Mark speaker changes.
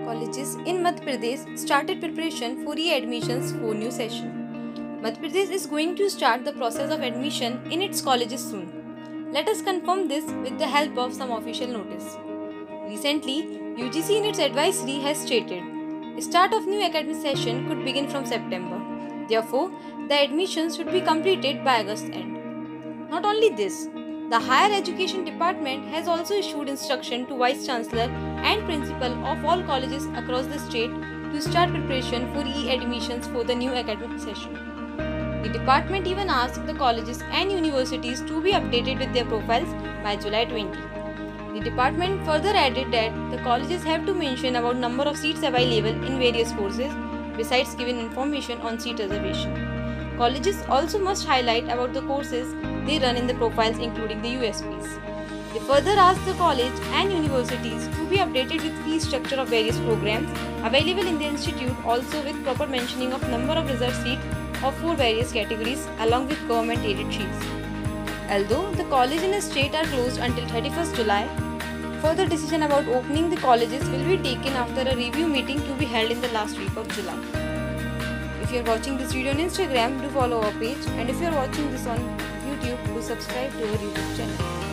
Speaker 1: Colleges in Madhya Pradesh started preparation for re-admissions for new session. Madhya Pradesh is going to start the process of admission in its colleges soon. Let us confirm this with the help of some official notice. Recently, UGC in its advisory has stated, start of new academic session could begin from September. Therefore, the admissions should be completed by August end. Not only this, the Higher Education Department has also issued instruction to Vice Chancellor and Principal of all colleges across the state to start preparation for e-admissions for the new academic session. The department even asked the colleges and universities to be updated with their profiles by July 20. The department further added that the colleges have to mention about number of seats available in various courses besides giving information on seat reservation. Colleges also must highlight about the courses they run in the profiles including the USPs. They further asked the college and universities to be updated with fee structure of various programs available in the institute, also with proper mentioning of number of reserved seats of 4 various categories along with government aided sheets. Although the colleges in the state are closed until 31st July, further decision about opening the colleges will be taken after a review meeting to be held in the last week of July. If you are watching this video on Instagram, do follow our page, and if you are watching this on YouTube, do subscribe to our YouTube channel.